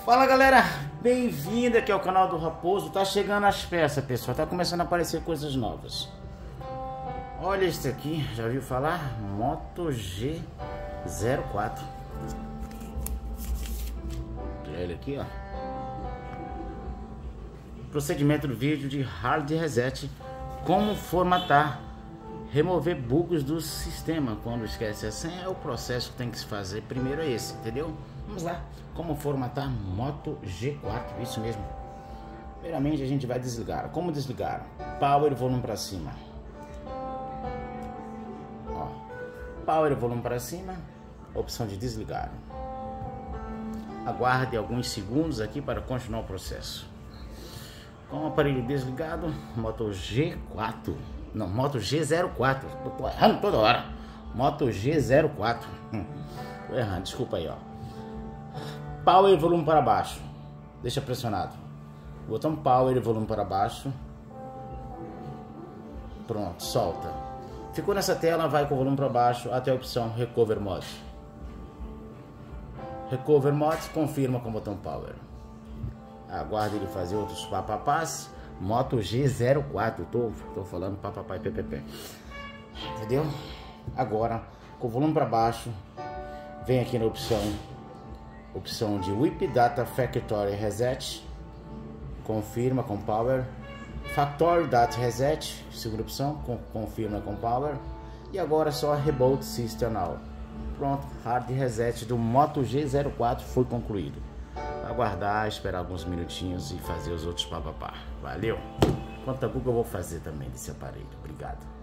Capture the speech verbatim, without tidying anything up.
Fala galera, bem-vindo aqui ao canal do Raposo. Tá chegando as peças, pessoal, tá começando a aparecer coisas novas. Olha esse aqui, já ouviu falar? Moto G zero quatro. Olha ele aqui, ó. Procedimento do vídeo de hard reset. Como formatar, remover bugs do sistema. Quando esquece a senha, é o processo que tem que se fazer. Primeiro é esse, entendeu? Vamos lá. Como formatar Moto G quatro, isso mesmo. Primeiramente a gente vai desligar. Como desligar? Power e volume para cima. Ó, power e volume para cima. Opção de desligar. Aguarde alguns segundos aqui para continuar o processo. Com o aparelho desligado, Moto G quatro. Não, Moto G zero quatro. Tô errando toda hora. Moto G zero quatro. Hum, tô errando, desculpa aí, ó. Power e volume para baixo. Deixa pressionado. Botão power e volume para baixo. Pronto, solta. Ficou nessa tela, vai com o volume para baixo até a opção Recover Mode. Recover Mode, confirma com o botão power. Aguarde ele fazer outros papapás. Moto G zero quatro. Tô, tô falando papapá e ppp. Entendeu? Agora, com o volume para baixo, vem aqui na opção Opção de Whip Data Factory Reset. Confirma com Power. Factory Data Reset. Segunda opção. Com, confirma com Power. E agora só Reboot System Now. Pronto. Hard Reset do Moto G zero quatro foi concluído. Aguardar, esperar alguns minutinhos e fazer os outros papapá. Valeu. Quanta Google eu vou fazer também desse aparelho. Obrigado.